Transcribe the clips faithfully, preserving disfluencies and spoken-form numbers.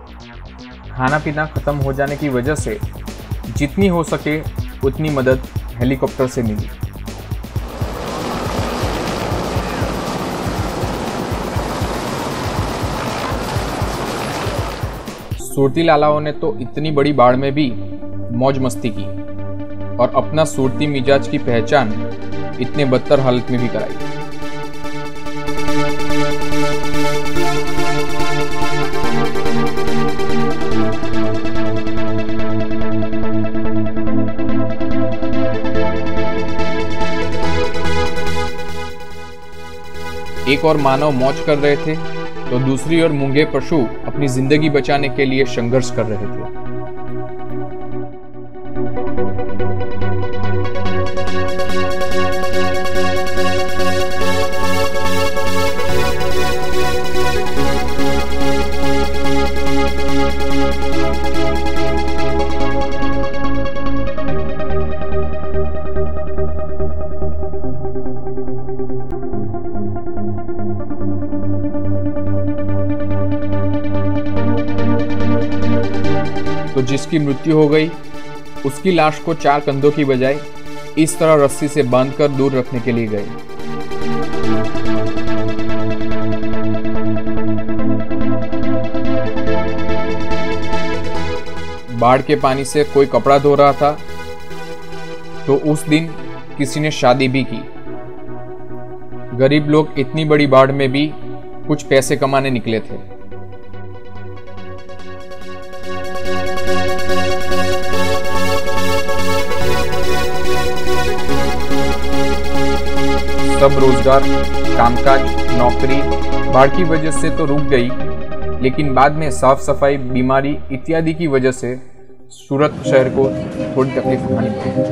खाना पीना खत्म हो जाने की वजह से जितनी हो सके उतनी मदद हेलीकॉप्टर से मिली। सूरती लालाओं ने तो इतनी बड़ी बाढ़ में भी मौज मस्ती की और अपना सूरती मिजाज की पहचान इतने बदतर हालत में भी कराई। एक और मानव मौज कर रहे थे तो दूसरी ओर मूंगे पशु अपनी जिंदगी बचाने के लिए संघर्ष कर रहे थे। तो जिसकी मृत्यु हो गई उसकी लाश को चार कंधों की बजाय इस तरह रस्सी से बांधकर दूर रखने के लिए गए। बाढ़ के पानी से कोई कपड़ा धो रहा था तो उस दिन किसी ने शादी भी की। गरीब लोग इतनी बड़ी बाढ़ में भी कुछ पैसे कमाने निकले थे। सब रोजगार, कामकाज, नौकरी बाढ़ की वजह से तो रुक गई, लेकिन बाद में साफ सफाई, बीमारी इत्यादि की वजह से सूरत शहर को थोड़ी तकलीफ उठानी पड़ी।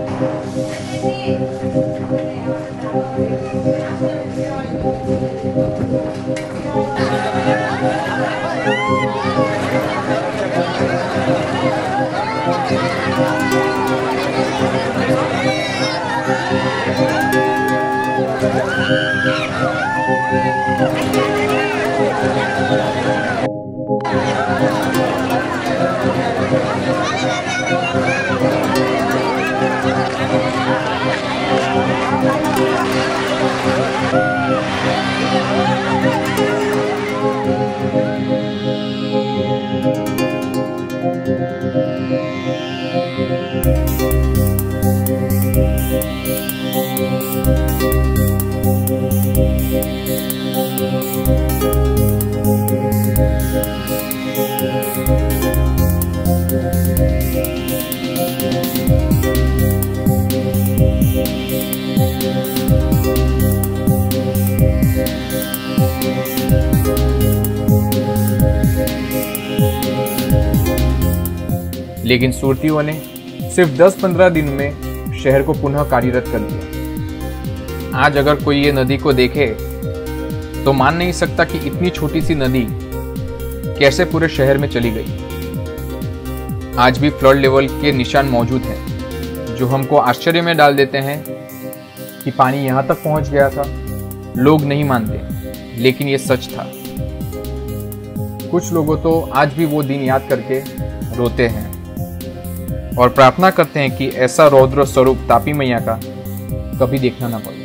लेकिन सूरतियों ने सिर्फ दस पंद्रह दिन में शहर को पुनः कार्यरत कर दिया। आज अगर कोई ये नदी को देखे तो मान नहीं सकता कि इतनी छोटी सी नदी कैसे पूरे शहर में चली गई। आज भी फ्लड लेवल के निशान मौजूद हैं, जो हमको आश्चर्य में डाल देते हैं कि पानी यहां तक पहुंच गया था। लोग नहीं मानते, लेकिन ये सच था। कुछ लोगों तो आज भी वो दिन याद करके रोते हैं और प्रार्थना करते हैं कि ऐसा रौद्र स्वरूप तापी मैया का कभी देखना ना पड़े।